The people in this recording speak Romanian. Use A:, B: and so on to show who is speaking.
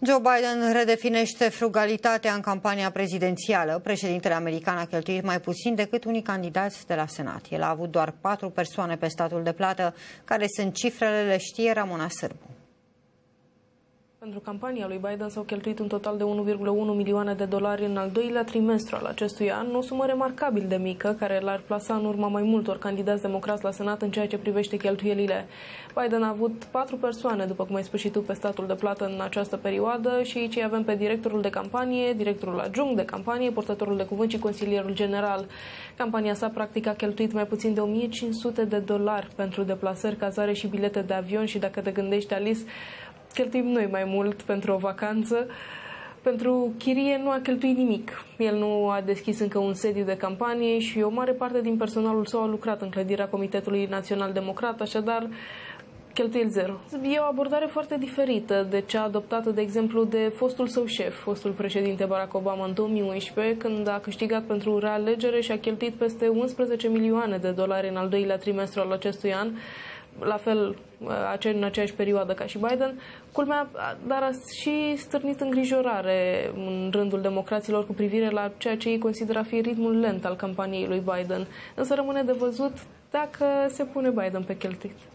A: Joe Biden redefinește frugalitatea în campania prezidențială. Președintele american a cheltuit mai puțin decât unii candidați de la Senat. El a avut doar 4 persoane pe statul de plată. Care sunt cifrele, le știe Ramona Sârbu.
B: Pentru campania lui Biden s-au cheltuit un total de 1,1 milioane de dolari în al doilea trimestru al acestui an, o sumă remarcabil de mică, care l-ar plasa în urma mai multor candidați democrați la Senat în ceea ce privește cheltuielile. Biden a avut 4 persoane, după cum ai spus și tu, pe statul de plată în această perioadă și aici avem pe directorul de campanie, directorul adjunct de campanie, purtătorul de cuvânt și consilierul general. Campania sa practic a cheltuit mai puțin de 1500 de dolari pentru deplasări, cazare și bilete de avion și dacă te gândești, Alice, cheltuim noi mai mult pentru o vacanță. Pentru chirie nu a cheltuit nimic. El nu a deschis încă un sediu de campanie și o mare parte din personalul său a lucrat în clădirea Comitetului Național Democrat, așadar cheltuieli zero. E o abordare foarte diferită de cea adoptată, de exemplu, de fostul său șef, fostul președinte Barack Obama în 2011, când a câștigat pentru realegere și a cheltuit peste 11 milioane de dolari în al doilea trimestru al acestui an, la fel în aceeași perioadă ca și Biden. Culmea, dar a și stârnit îngrijorare în rândul democraților cu privire la ceea ce ei consideră a fi ritmul lent al campaniei lui Biden. Însă rămâne de văzut dacă se pune Biden pe cheltuit.